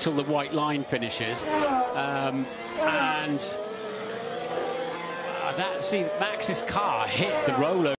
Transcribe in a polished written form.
till the white line finishes. Max's car hit the roller.